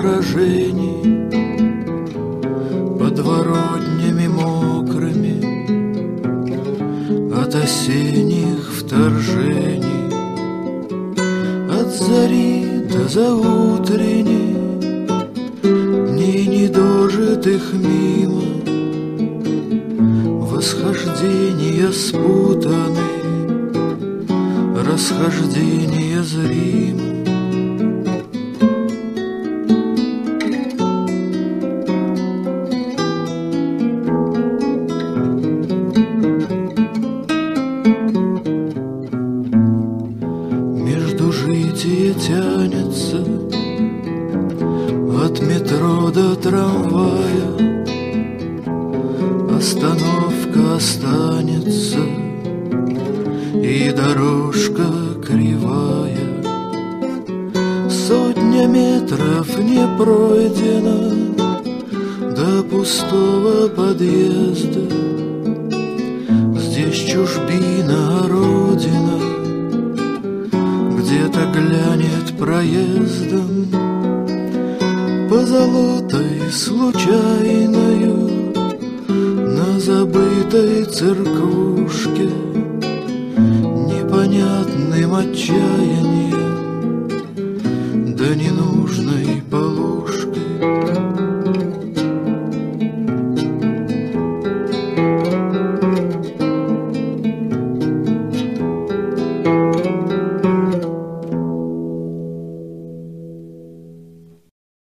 сражений, подворотнями мокрыми, от осенних вторжений, от зари до заутренней, дней недожитых мимо, восхождения спутаны, расхождения зримо. Междужитие тянется от метро до трамвая, остановка останется и дорожка кривая. Сотня метров не пройдена до пустого подъезда. Здесь чужбина, родина где-то глянет проездом, позолотой случайною на забытой церквушке, непонятным отчаянием да ненужной полу.